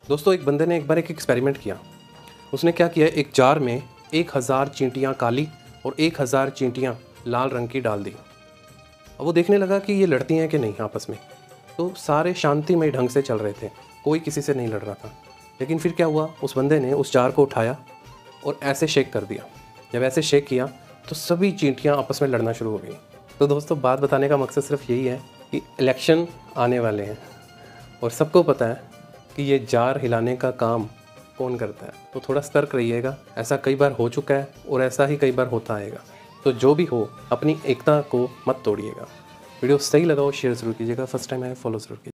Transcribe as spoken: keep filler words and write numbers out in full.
दोस्तों एक बंदे ने एक बार एक एक्सपेरिमेंट किया। उसने क्या किया, एक जार में एक हज़ार चींटियाँ काली और एक हज़ार चींटियाँ लाल रंग की डाल दी। अब वो देखने लगा कि ये लड़ती हैं कि नहीं आपस में। तो सारे शांतिमय ढंग से चल रहे थे, कोई किसी से नहीं लड़ रहा था। लेकिन फिर क्या हुआ, उस बंदे ने उस जार को उठाया और ऐसे शेक कर दिया। जब ऐसे शेक किया तो सभी चींटियाँ आपस में लड़ना शुरू हो गई। तो दोस्तों बात बताने का मकसद सिर्फ यही है कि इलेक्शन आने वाले हैं और सबको पता है कि ये जार हिलाने का काम कौन करता है। तो थोड़ा सतर्क रहिएगा, ऐसा कई बार हो चुका है और ऐसा ही कई बार होता आएगा। तो जो भी हो, अपनी एकता को मत तोड़िएगा। वीडियो सही लगा हो शेयर ज़रूर कीजिएगा, फर्स्ट टाइम आए फॉलो ज़रूर कीजिएगा।